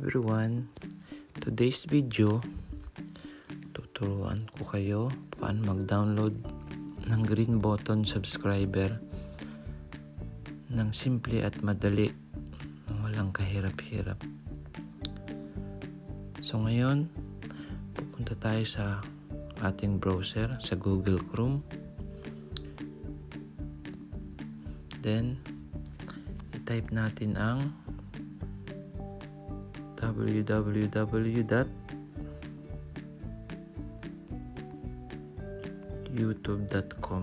everyone, today's video tuturuan ko kayo paano mag-download ng green button subscriber ng simple at madali, walang kahirap-hirap. So ngayon, pupunta tayo sa ating browser sa Google Chrome. Then i-type natin ang www.youtube.com.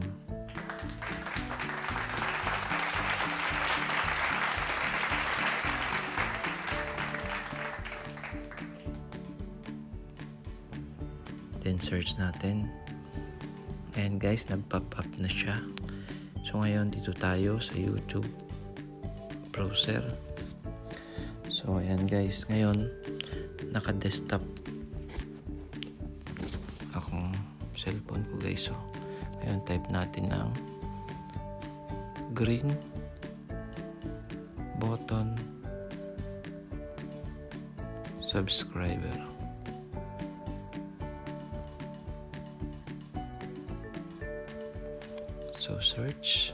Then search natin. And guys, nag-pop up na siya. So ngayon dito tayo sa YouTube browser. So ayan guys, ngayon naka-desktop akong cellphone ko guys. So ngayon type natin ang green button subscriber. So search.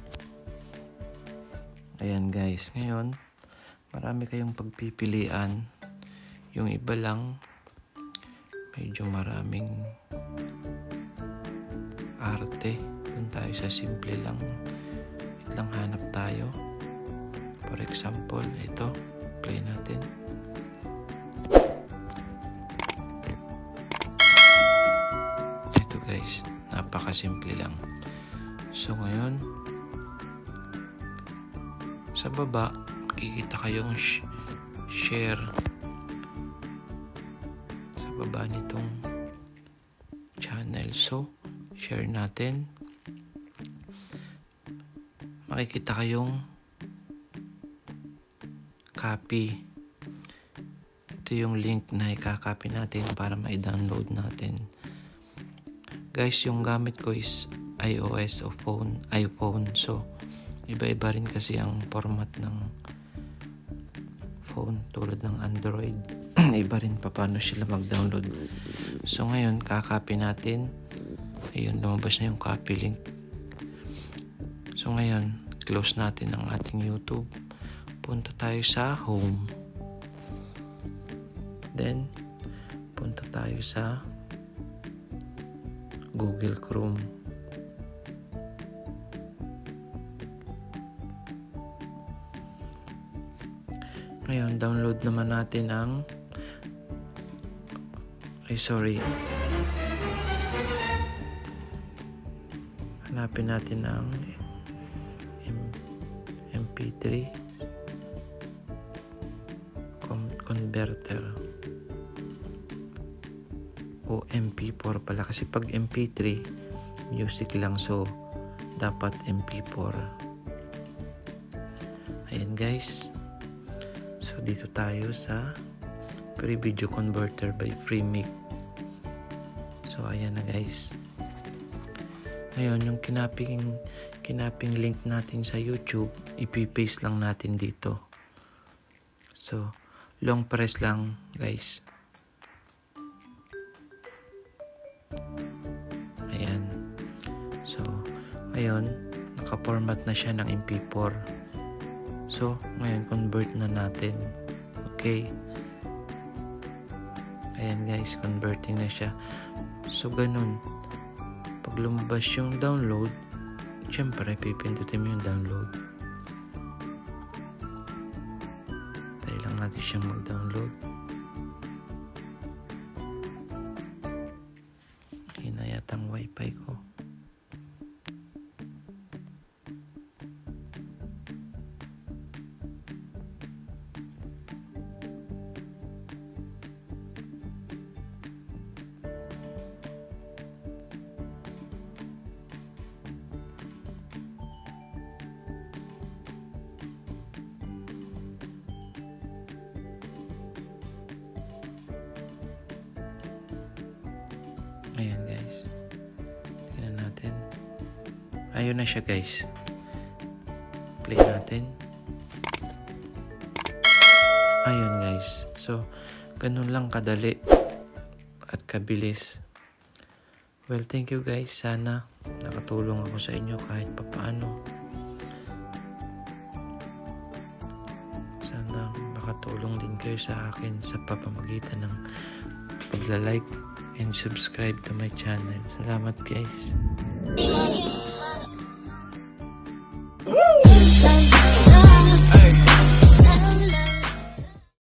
Ayan guys, ngayon marami kayong pagpipilian. Yung iba lang medyo maraming arte. Doon tayo sa simple lang. Wait lang, hanap tayo. For example, ito. Play natin. Ito guys, napakasimple lang. So ngayon, sa baba makikita kayong share sa baba nitong channel. So share natin. Makikita kayong copy. Ito yung link na i-copy natin para ma-download natin. Guys, yung gamit ko is iOS o iPhone. So iba-iba rin kasi ang format ng phone tulad ng Android. Iba rin pa paano sila mag-download. So ngayon, kakopy natin. Ayun, lumabas na yung copy link. So ngayon, close natin ang ating YouTube. Punta tayo sa home. Then, punta tayo sa Google Chrome. Ngayon, download naman natin ang hanapin natin ang MP3 converter o MP4 pala, kasi pag MP3 music lang, so dapat MP4. Ayan guys. So dito tayo sa free video converter by Freemic. So ayan na guys. Ngayon yung kinaping link natin sa YouTube, ipi-paste lang natin dito. So long press lang guys. Ayan. So ngayon naka-format na siya ng MP4. So, ngayon, convert na natin. Okay. Ayan guys, converting na siya. So, ganun. Pag lumabas yung download, syempre, pipindutin mo yung download. Tayo lang natin siyang mag-download. Okay na yata ang wifi ko. Ayan guys. Tingnan natin. Ayun na siya guys. Play natin. Ayun guys. So, ganun lang kadali at kabilis. Well, thank you guys. Sana nakatulong ako sa inyo kahit papaano. Sana makatulong din kayo sa akin sa pamamagitan ng pagla-like and subscribe to my channel. Salamat guys.